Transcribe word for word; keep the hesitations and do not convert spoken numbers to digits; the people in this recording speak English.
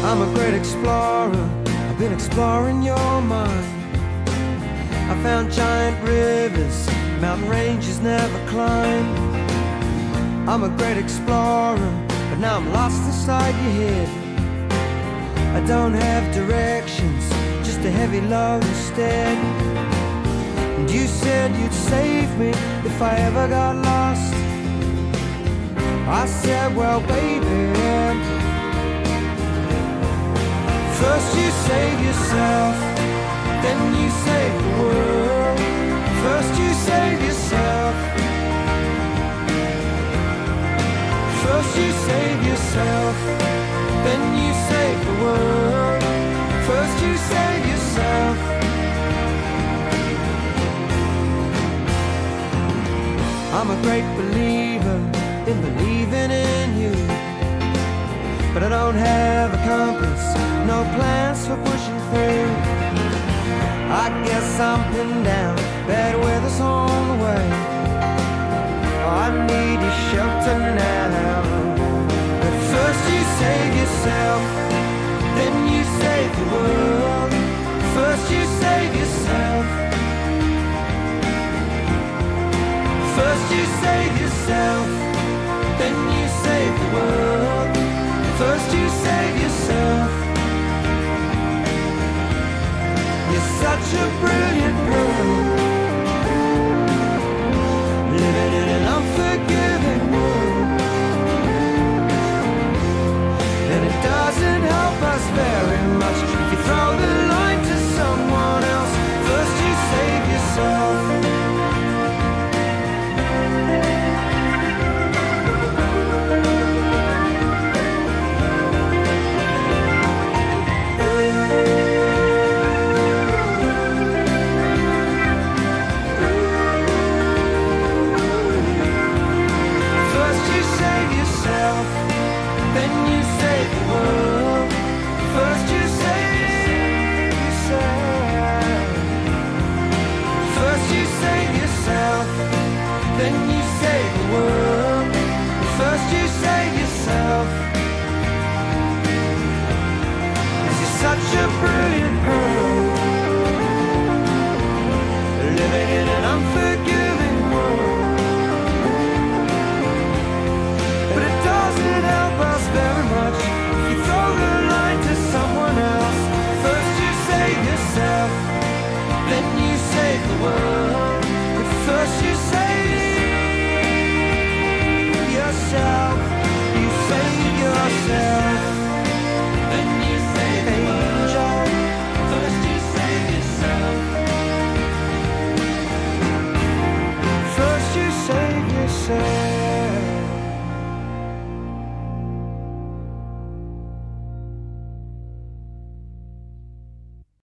I'm a great explorer, I've been exploring your mind. I found giant rivers, mountain ranges never climbed. I'm a great explorer, but now I'm lost inside your head. I don't have directions, just a heavy load instead. And you said you'd save me if I ever got lost. I said, well, baby, first you save yourself, then you save the world. First you save yourself. First you save yourself, then you save the world. First you save yourself. I'm a great believer in believing in you, but I don't have a compass, no plans for pushing through. I guess I'm pinned down, bad weather's on the way. I need your shelter now. But first you save yourself, then you save the world. First you save yourself. First you save yourself, then you save the world. First you save yourself. You're such a brilliant girl, living in an unforgiving world. And it doesn't help us very much if you throw the line to someone else. First you save yourself. Then you save the world. First you save yourself. First you save yourself, then you save the world. First you save yourself. 'Cause you're such a brilliant girl, living in an unforgiving world. But it doesn't help us very much if you throw the line to someone else. First you save yourself, then you